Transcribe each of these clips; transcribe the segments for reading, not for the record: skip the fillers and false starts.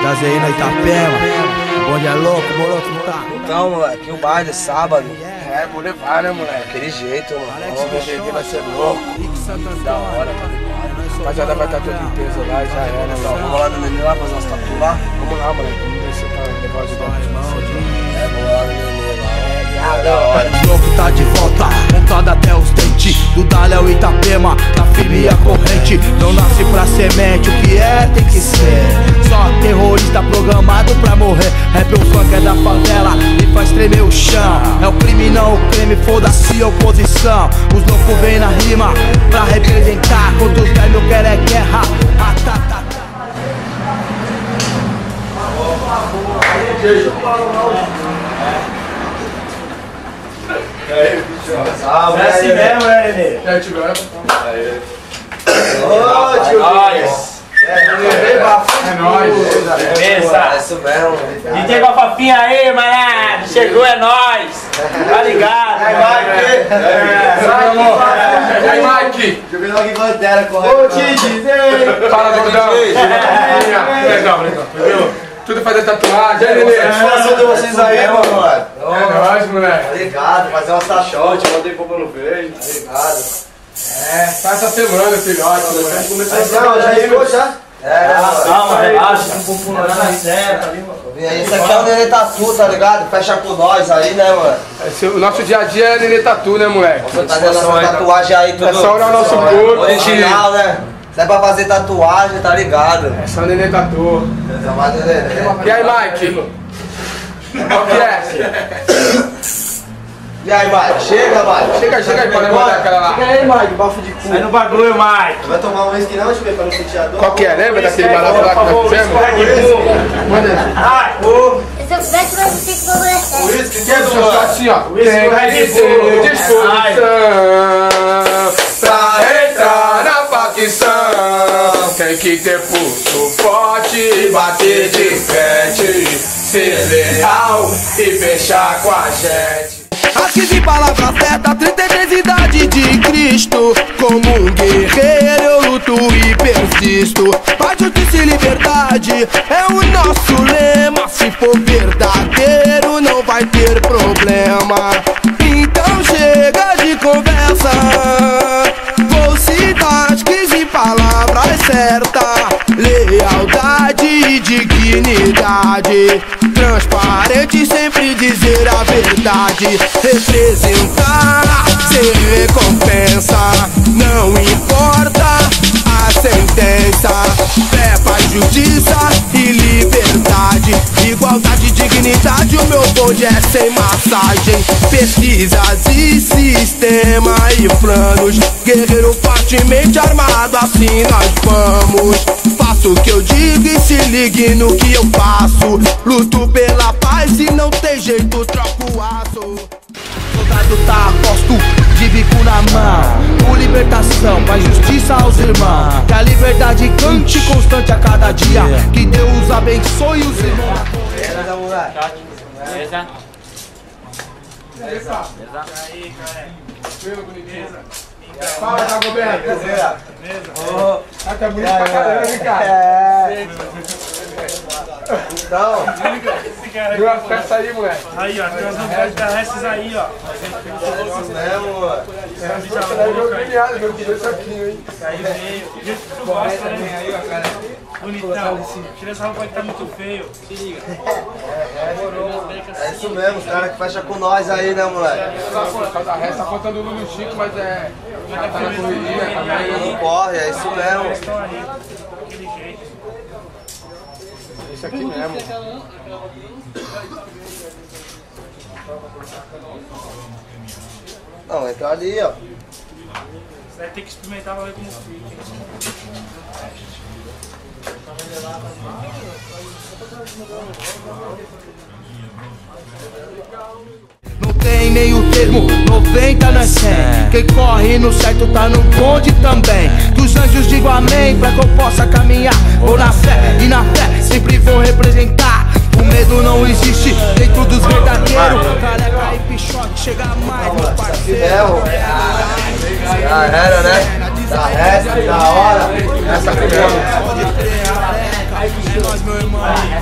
Gazeína Itapema, o bonde é louco, moroto não tá. Então, moleque, o baile sábado. É, vou levar, né, moleque? Aquele jeito, mano. Vamos ver, vai ser louco. Da hora, tá ligado? Rapaziada vai estar todo em peso lá, já é, né, Então, vamos lá no Nenê lá fazer umas tatu lá. Vamos lá, moleque. Vamos ver se tá negócio de Vamos lá no Nenê lá. Da hora. O louco tá de volta, montado até os dentes. Do Dalel Itapema, tá firme a corrente. Não nasce pra semente, o que é tem que ser. Só terrorista programado pra morrer. Rap o funk é da favela e faz tremer o chão. É o crime não o crime, foda-se a oposição. Os loucos vêm na rima pra representar. Quando os velhos querem guerra, Salve, é assim mesmo, né, Nenê? É, tio, Ô, tio, Nós. é nóis. Beleza. É isso mesmo. DJ Bafafinha aí, mané. Chegou, é nóis. Tá ligado? E aí, Mike? Joguei logo em bandeira, correto. Ô, Titi, Fala, gordão. Legal. Tudo fazer tatuagem, né, Nenê? Satisfação de vocês aí, mano. É nóis, moleque. Tá ligado, fazer umas tachotes, mandei pouco no beijo. Tá ligado. É, tá essa semana, filhote, moleque. Não, já chegou já? Calma, relaxa. Não pulando na certa ali, mano. E aí, esse aqui é o Nenê Tatu, tá ligado? Fecha com nós aí, né, mano? O nosso dia a dia é Nenê Tatu, né, moleque? Você tá vendo essa tatuagem aí, tudo É só olhar o nosso corpo. original, né? Se é pra fazer tatuagem, tá ligado? É só Nenê Tatu. E aí, Mike? Qual que é? E aí, Mike? Chega, Mike. Chega aí, pode mandar aquela lá. Chega aí, Mike, bafo de cu. Sai no bagulho, Mike. Vai tomar um whisky não, deixa eu ver, pra não sentir a dor? Qual que é? Lembra daquele barato lá que nós fizemos? Manda. Ai, Se eu pudesse, eu fico com você. O whisky, que é Só do assim, ó. Esse Tem vai que de ter boa. disposição pra entrar na facção. Tem que ter pulso forte e bater de frente. Ser leal e fechar com a gente. Aqui de palavra certa, 33 idade de Cristo. Como um guerreiro eu luto e persisto. Paz, justiça e liberdade é o nosso lema. Se for verdadeiro não vai ter problema. Então chega de conversa, vou citar as 15 palavras certas. Lealdade e dignidade, transparente, sempre dizer a verdade. Representar sem recompensa, não importa a sentença. Fé, paz, justiça e liberdade, igualdade e dignidade. O meu bonde é sem massagem. Pesquisas e sistema e planos, guerreiro fortemente armado, assim nós vamos. Faço o que eu digo e se ligue no que eu faço. Luto pela paz e não tem jeito, troco o aço. Soldado tá a posto, de bico na mão, por libertação, pra justiça aos irmãos. Que a liberdade cante constante a cada dia. Que Deus abençoe os irmãos. Beleza, moleque? Beleza? Beleza. Aí, cara. Fala, Dagoberto. Beleza. Tá bonito pra caramba, hein, cara? Então, Viu as peças aí, moleque? Aí, ó, tem umas novidades da Resses aí, ó. isso mesmo, mano. Você deve ver o premiado, meu filho, isso aqui, hein? Aí veio. Do jeito que tu gosta, né? Bonitão. Tira essa roupa que tá muito feio. Se liga. É isso mesmo, os caras que fecham com nós aí, né, moleque? Cada resto tá faltando o Lulu Chico, mas é. Já tá na correria também. Não corre, é isso mesmo. Estão aí. Daquele jeito. Isso aqui mesmo. Não, entra ali, ó. Você vai ter que experimentar pra ver como fica. Não tem meio termo, 90 não é 100. Quem corre no certo tá no bonde também. Dos anjos digo amém, pra que eu possa caminhar. Vou na fé e na fé sempre vou representar. O medo não existe dentro dos verdadeiros. Careca e pichote, chega mais, meu parceiro. Já era, né? Da resto, da hora. Essa aqui mesmo. nós, meu irmão.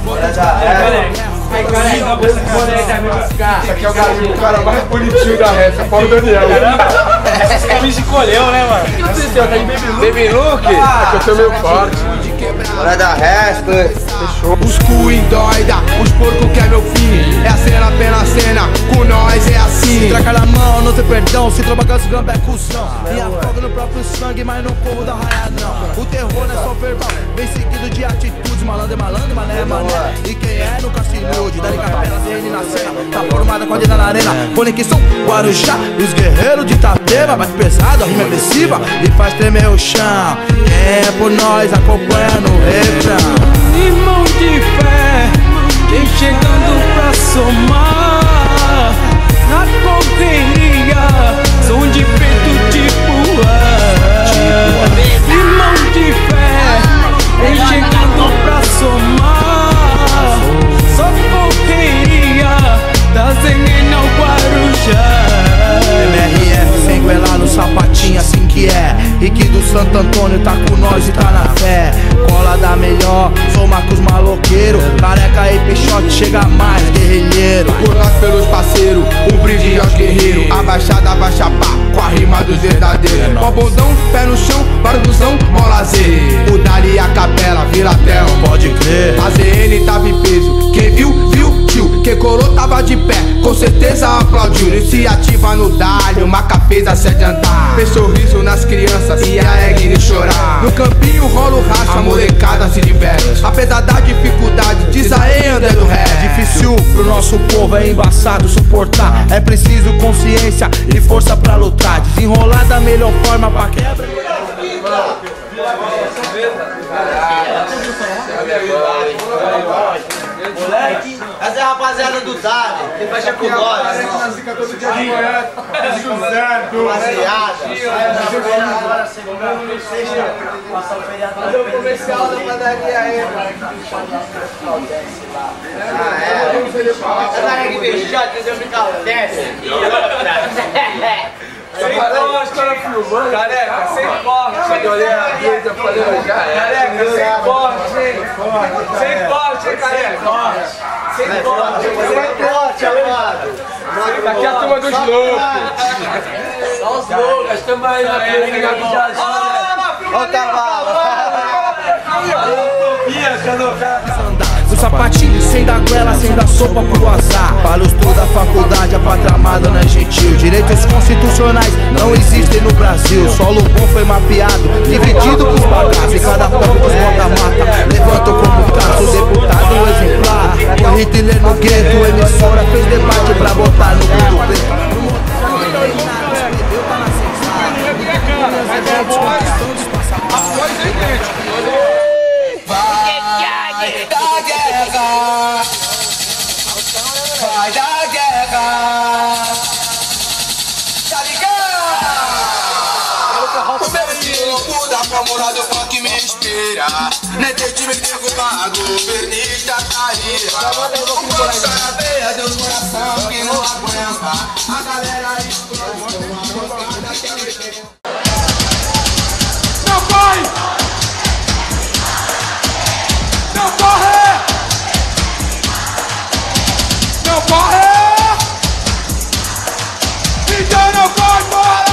Esse aqui é o cara mais bonitinho da resta, Paulo Daniel. Essas camisas encolheu, né, mano? O que aconteceu? Tá de Baby Look? É que eu tô meio forte. Hora da resta. Fechou. Os cu endoida, os porco que é meu fim. É a cena, apenas cena, com nós é assim. Traca na mão, não tem perdão. Se tromba com as gambas é cuzão. Me afoga no próprio sangue, mas não corro da raia não. O terror não é só verbal, vem seguido de atitudes. Malandro é malandro, mané é mané. E quem é nunca se ilude. Dá-lhe capela, CN na cena. Tá formada com a dedo na arena. Conexão, Guarujá e os guerreiros de Itapema. Bate pesado, a rima agressiva e faz tremer o chão. Quem é por nós, acompanha no refrão. Irmão de fé, vem chegando pra somar. Na correria, som de peito tipo irmão de fé, vem chegando pra somar. Só correria, da Zenena ao Guarujá. MRF sem goelar no sapatinho, assim que é. Rick do Santo Antônio tá com nós e tá na fé. Cola da melhor, sou Marcos maloqueiro. Careca e Peixote, chega mais, guerrilheiro. Por nós pelos parceiros, um brinde aos guerreiros. A baixada vai chapar com a rima dos verdadeiros. Ó bondão, pé no chão, barbuzão, mó lazer. O Dali e a capela, Viratel, Pode crer. a ZN tava em peso, quem viu, viu, tio. Quem colou tava de pé, com certeza aplaudiu. Iniciativa no Dali, uma capeza se adiantar. Fez sorriso nas crianças e a egg chorar. No campinho rola o racha, a molecada se diverte. Apesar da dificuldade, diz aí André do ré. Difícil pro nosso povo, é embaçado suportar. É preciso consciência e força pra lutar. Desenrolar da melhor forma pra quebra. Moleque, essa é a rapaziada do Dali, que fecha com nós. Todo dia de manhã, cruzando. Rapaziada. Fazer o comercial da padaria aí, Essa galera que fechou, que deu brincar o desce. Sem corte, cara filmando. Careca, sem corte. Quando eu olhei a vida, eu falei, já era. Careca, sem corte, hein? Sem corte, hein, careca? Sem corte. Sem corte, amado. Aqui é a turma dos loucos. Só os loucos, estamos aí na frente. Olha o cavalo. O sapatinho sem dar goela, sem dar sopa pro azar. Para os da faculdade, a pátria amada não é gentil. Direitos constitucionais não existem no Brasil. Solo bom foi mapeado, dividido pros bagaços. E cada povo dos mata-mata levantam como caso. Deputado exemplar, com Hitler no gueto. Emissora fez debate pra botar no mundo preto. Vai dar guerra, tá ligado? O meu tipo da fórmula do funk me inspira. Nem tem time derrubado, governista caíra. O força na veia do coração que não aguenta. A galera explode, uma bocada que não vai! Não corre! Não corre! Então não corre embora!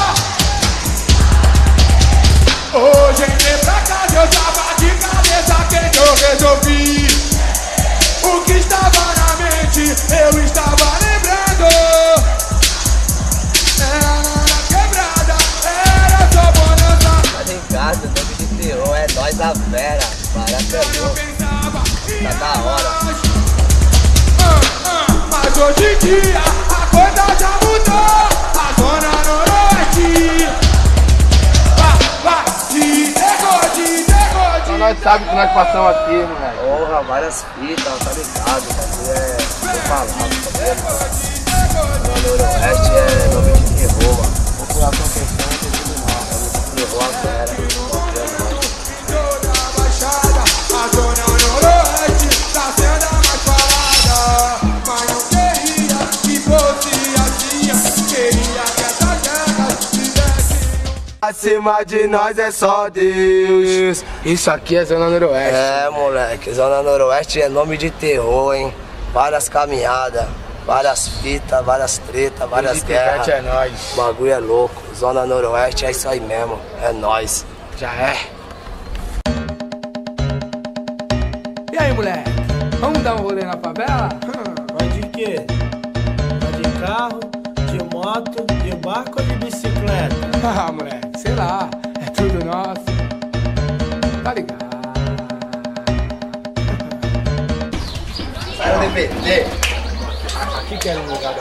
Hoje entrei pra casa, eu tava de cabeça, quem eu resolvi. O que estava na mente, eu estava lembrando. Era na quebrada, era só bonança. Mas em casa, nome de terror, é nós a fera. Baraca louco, tá da hora. Mas hoje em dia a coisa já mudou. A zona noroeste vai de degode. Então nós sabemos que nós passamos aqui, moleque. Porra, várias fitas, tá ligado? O bagulho é falado, tá vendo? O Noroeste é nome de terror, mano. População crescente, é tudo mal. Terror a fera. Toda a baixada, a zona noroeste tá sendo a mais falada. Mas não queria que fosse assim. Queria que essas guerras tivessem. acima de nós é só Deus. Isso aqui é Zona Noroeste. É, moleque, Zona Noroeste é nome de terror, hein? Várias caminhadas, várias fitas, várias tretas, várias guerras. É nóis. O bagulho é louco. Zona Noroeste é isso aí mesmo. É nóis. Já é. E aí, moleque? Vamos dar um rolê na favela? Vai de quê? Vai de carro, de moto, de barco ou de bicicleta? Ah, moleque, sei lá. É tudo nosso. Tá ligado? Sai do DPT. Aqui que era um lugar da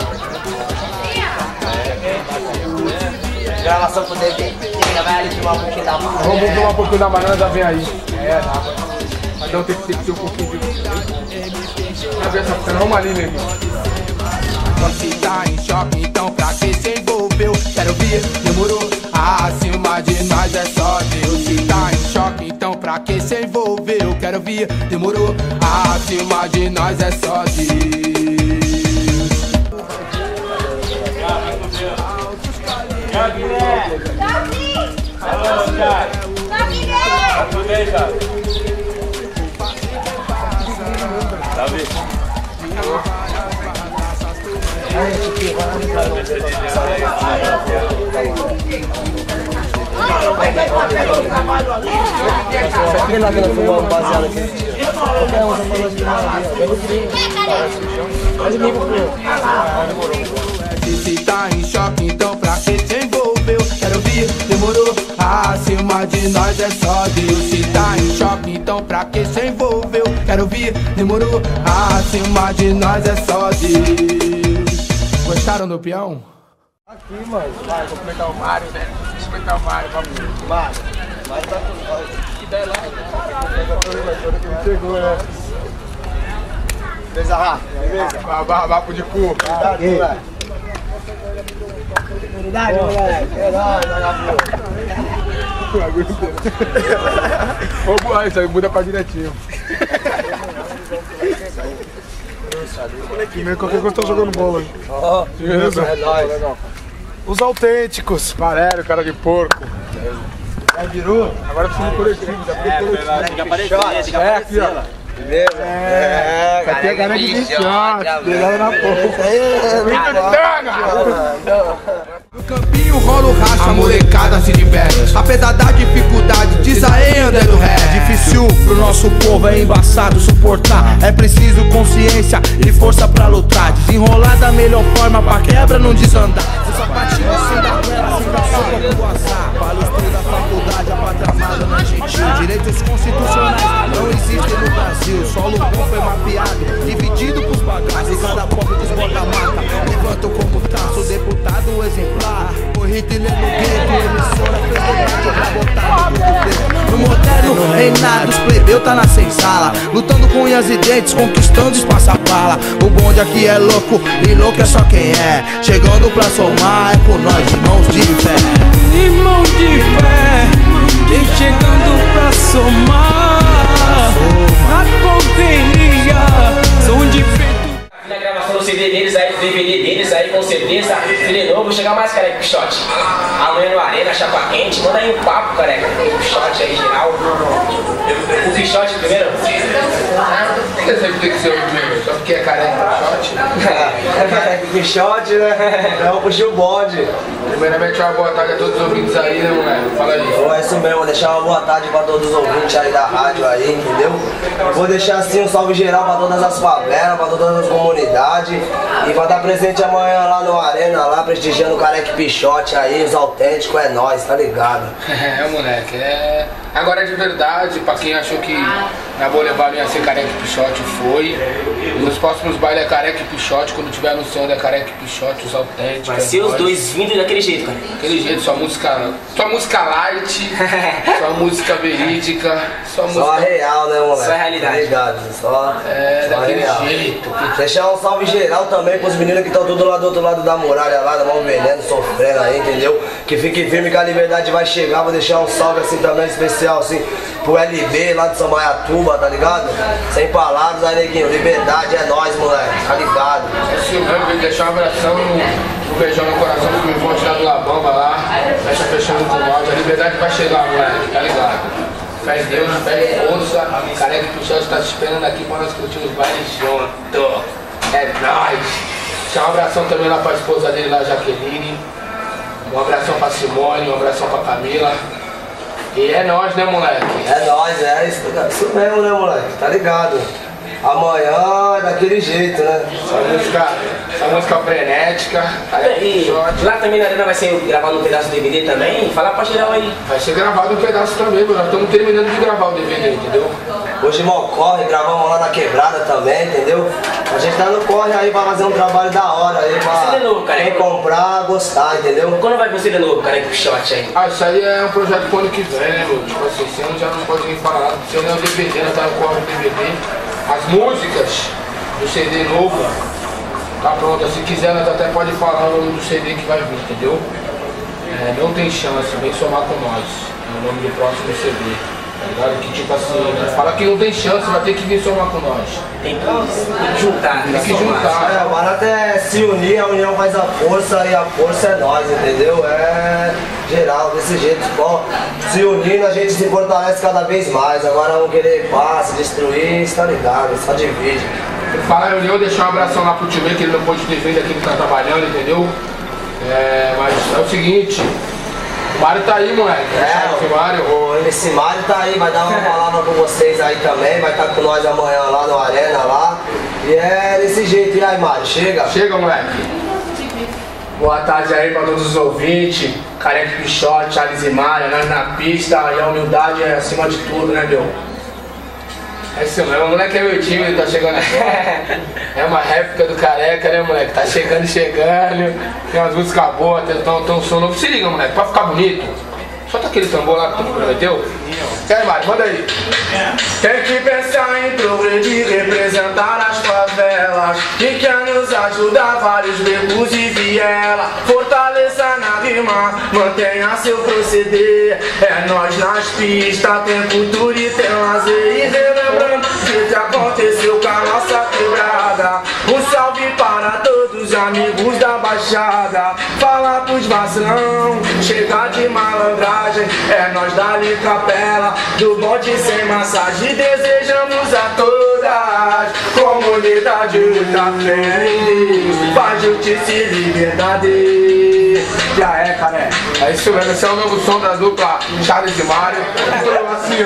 Gravação pro DPT. Vai ali filmar um pouquinho da mão. Vamos filmar um pouquinho da banana, já vem aí. É, tá. Mas não tem que ser um pouquinho de... Tá vendo essa cena? Vamos ali, neguinho. Você tá em choque, então pra que se envolveu? Quero vir, demorou. Acima de nós é só Deus. Se tá em choque, então pra que se envolveu? Quero vir, demorou. Acima de nós é só Deus. Alô, cara. Tudo bem, cara? Davi. Vem lá que nós fumamos um baseado aqui. Se tá em choque, então pra que se envolveu? Quero vir, demorou. Acima de nós é só Deus. Se tá em choque, então pra que se envolveu? Quero vir, demorou. Acima de nós é só Deus. Gostaram do peão? Aqui, mano. Vai, vou comentar o Mário, né? Vou comentar o Mário, vamos. Mário, vai tá com nós. Que der lá. Chegou, né? Beleza, Rafa? Beleza? Vapo de cu. Cuidado, moleque. Cuidado, moleque. É nóis, vagabundo. Vamos voar, isso aí muda pra direitinho. Molequinho, qualquer coisa tá jogando bola aí. Ó, Beleza? é nóis. Os autênticos. Valério, cara de porco. Aí virou? Agora precisa do coletivo, já tem coletivo. Tem que aparecer, tem que É, aqui, ó. Beleza? É, aqui é cara de bichote, pegada na porra. No campinho rola o racha, a molecada se diverte. Apesar da dificuldade, diz aí André do Ré. Difícil pro nosso povo, é embaçado suportar. É preciso consciência e força pra lutar. Desenrolar da melhor forma pra quebra não desandar. O sapatinho sem dar guerra, sem dar sopa pro azar. Palestrei da faculdade, a pátria amada não é gentil. Direitos constitucionais não existem no Brasil. Solo bom foi mapeado, dividido pros bagaços. E cada pobre desbota a mata, levantam como traço. Deputado exemplar, foi Hitler no gueto. Emissora fez debate pra botar no grupo. No moderno reinado, os plebeu tá na senzala, lutando com unhas e dentes, conquistando espaço a bala. O bonde aqui é louco, e louco é só quem é. Chegando pra somar, é com nós, irmãos de fé. Irmão de fé, vem chegando pra somar. Na correria, som de feito. Na gravação do CD deles aí, do DVD deles aí, com certeza. CD novo, chegar mais, careca, Pichote. Amanhã no Arena, Chapa Quente, manda aí um papo, careca. Pichote aí, geral. O Pichote primeiro. Por que sempre tem que ser o primeiro? Só porque é careca, Pichote? Careca, Pichote, né? Vamos puxar o bonde. Primeiramente, uma boa tarde a todos os ouvintes aí, né, moleque? Fala aí. É isso mesmo, vou deixar uma boa tarde pra todos os ouvintes aí da rádio aí, entendeu? Vou deixar assim um salve geral pra todas as favelas, pra todas as comunidades. E vai estar presente amanhã lá no Arena, lá prestigiando o Careca Pichote aí, os autênticos, é nóis, tá ligado? É, moleque, é... Agora é de verdade, pra quem achou que na Boulevard ia ser Careca Pichote, foi. Nos próximos bailes é Careca Pichote, quando tiver anunciando é Careca Pichote, os autênticos. Vai ser os dois vindo daquele jeito, cara. Daquele jeito, sua música light, sua música verídica, sua música... Só a real, né, moleque? Só a realidade. Tá ligado? Só daquele real. jeito. Deixar um salve geral também pros meninos que estão tudo lá do outro lado da muralha, lá, na mão veneno, sofrendo aí, entendeu? Que fique firme que a liberdade vai chegar. Vou deixar um salve assim também especial, assim, pro LB lá de Samaiatuba, tá ligado? Sem palavras, aí neguinho, liberdade é nóis, moleque, tá ligado? Esse mesmo, vem deixar um abração no beijão no coração do meu irmão tirado do Labamba lá, fecha fechando com nós, a liberdade vai chegar, moleque, tá ligado? Fé em Deus, fé em força, Careca Pichote tá te esperando aqui pra nós curtir os bailes junto. É nóis! Deixar um abração também lá pra esposa dele lá, Jaqueline. Um abração pra Simone, um abração pra Camila. E é nóis, né, moleque? É nóis, é isso mesmo, né, moleque? Tá ligado? Amanhã é daquele jeito, né? Essa música frenética. E lá também na arena vai ser gravado um pedaço do DVD também? Fala pra geral aí. Vai ser gravado um pedaço também, mano. Nós estamos terminando de gravar o DVD, entendeu? Hoje mal corre, gravamos lá na quebrada também, entendeu? A gente tá no corre aí pra fazer um trabalho da hora aí pra quem comprar, gostar, entendeu? Quando vai vir o CD novo, Careca Pichote aí? Ah, isso aí é um projeto pro ano que vem, né, meu? Tipo assim, você já não pode nem falar nada, porque você não é o DVD, nós tá no corre do DVD. As músicas do CD novo tá pronta, se quiser nós até pode falar o nome do CD que vai vir, entendeu? É, não tem chance, vem somar com nós, é o nome do próximo CD, tá ligado? Que tipo assim, nós fala que não tem chance, vai ter que vir somar com nós. Tem que juntar, tem que juntar. É, o barato é se unir, a união faz a força e a força é nós, entendeu? É geral, desse jeito, bom, se unindo a gente se fortalece cada vez mais. Agora vamos querer paz, destruir, tá ligado? Só divide. Fala em união, deixar um abração lá pro tio que ele não pôde ter vindo aqui, que tá trabalhando, entendeu? É, mas é o seguinte, o Mário tá aí, moleque. O MC Mário tá aí, vai dar uma palavra com vocês aí também, vai estar com nós amanhã lá no Arena lá. E é desse jeito, e aí Mário, chega? Chega, moleque. Boa tarde aí pra todos os ouvintes, Careca Pichote, Charles e Mário, nós na pista, e a humildade é acima de tudo, né, meu? É isso mesmo, o moleque é meu time, tá chegando aqui. É uma réplica do Careca, né, moleque? Tá chegando, tem umas músicas boas, tem um som novo. Se liga, moleque, pra ficar bonito, solta aquele tambor lá que tu me prometeu. E aí, Mário, manda aí. Tem que pensar em progredir, representar as favelas e quer nos ajudar, vários becos e viela. Fortaleça na rima, mantenha seu proceder. É nós nas pistas, tem cultura e tem lazer. E relembrando o que aconteceu com a nossa quebrada. Um salve para todos os amigos da Baixada. Fala pros vacilão, chega de malandragem. É nós dali capela, do bonde sem massagem. Desejamos a todas comunidade ultra feliz, paz, justiça e liberdade. Já é, cara. É isso mesmo, esse é o novo som da dupla Charles e Mário. Assim,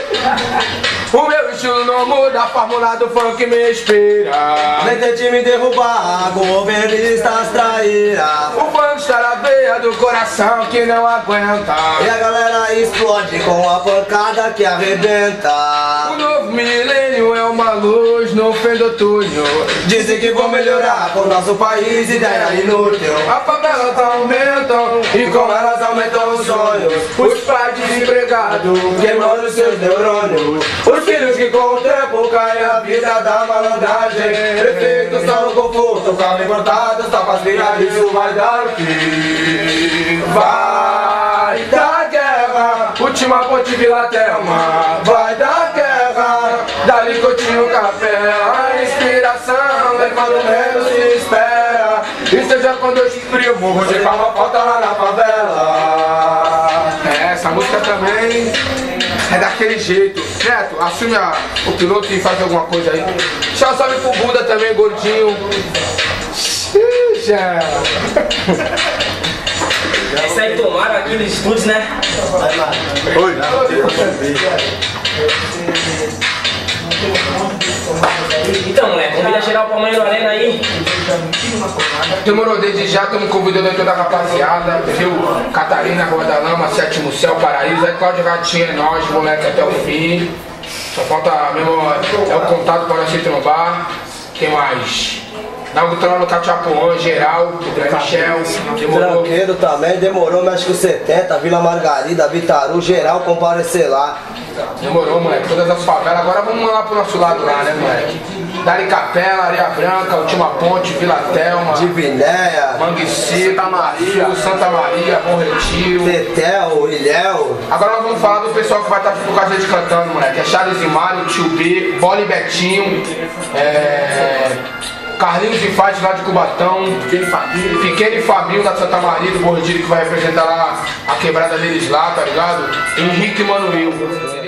ó. O meu estilo não muda, a fórmula do funk me inspira. Nem tente me derrubar, governistas traíra. O funk está na veia do coração que não aguenta. E a galera explode com a pancada que arrebenta. O novo milênio é uma luz no fim do túnel. Dizem que vão melhorar com nosso país, ideia inútil. A favela tá aumentando e com elas aumentam os sonhos. Os pais desempregados queimando seus neurônios. Os filhos que com o tempo caem a vida da malandragem. Prefeitos estão no conforto, carro importado, está faz virar, isso vai dar o fim. Vai dar guerra, última ponte Vila Telma. Vai dar guerra, dali Coutinho Capela. A inspiração é quando menos se espera. E seja quando eu exprimo, vou chegar uma falta lá na favela. É, essa música também é daquele jeito. Neto, assume o piloto e faz alguma coisa aí. Deixa um salve pro Buda também, gordinho. Xixa. Esse aí tomaram aqui nos estúdios, né? Oi. Então, moleque, convida geral pra amanhã no Arena aí. Demorou, desde já estamos convidando toda a rapaziada, viu? Catarina, Rua da Lama, Sétimo Céu, Paraíso, aí Cláudio Ratinho é nós, moleque, até o fim. Só falta mesmo, é o contato para nós se trombar. Quem mais? Naugutando no Cachapuã, geral, Michel, demorou. Tranqueiro também, demorou, México 70, Vila Margarida, Vitaru, geral, comparecer lá. Demorou, moleque, todas as favelas. Agora vamos lá pro nosso lado lá, né, moleque? Dari Capela, Areia Branca, Última Ponte, Vila Telma, Divinéia, Manguici, Santa Maria, Bom Retiro, Tetel, Ilhéu. Agora nós vamos falar do pessoal que vai estar com a gente cantando, moleque. É Charles e Mário, Tio B, Bola e Betinho, Carlinhos e Faz lá de Cubatão, Pequeno e Fabinho da Santa Maria do Bom Retiro, que vai representar lá a quebrada deles lá, tá ligado? Henrique e Manuel.